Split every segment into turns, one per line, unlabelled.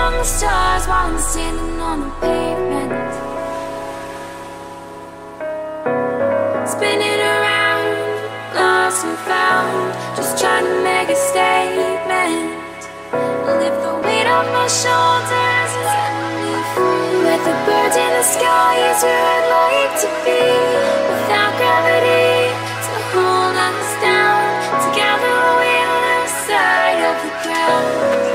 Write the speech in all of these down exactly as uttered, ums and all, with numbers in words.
among the stars while I'm standing on the pavement, spinning around, lost and found, just trying to make a statement. Lift the weight off my shoulders and set me free. Let the birds in the sky is where I'd like to be, without gravity to hold us down. Together we'll lose sight of the ground.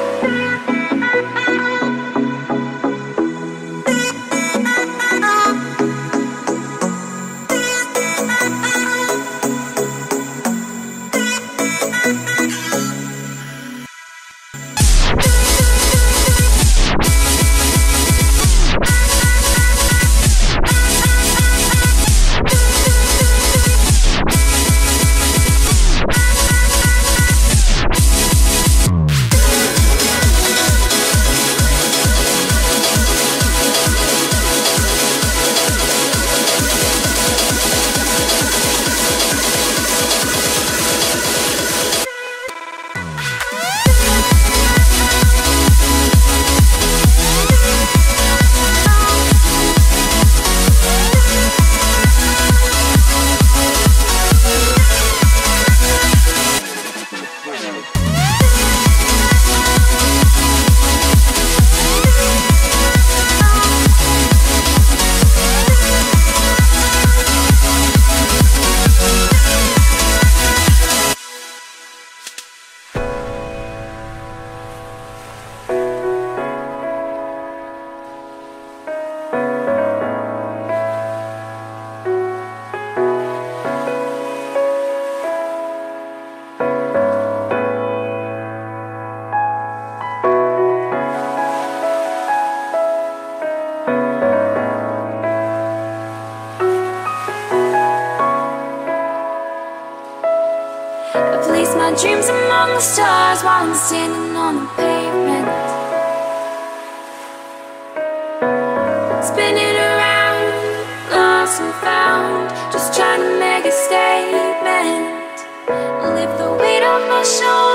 Place my dreams among the stars while I'm standing on the pavement, spinning around, lost and found, just trying to make a statement. Lift the weight off my shoulders